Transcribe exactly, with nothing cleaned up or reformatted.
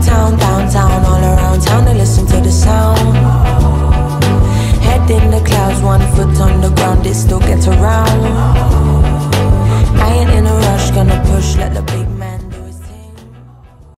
uptown, downtown, all around town to listen to the sound. Head in the clouds, one foot on the ground, it still gets around.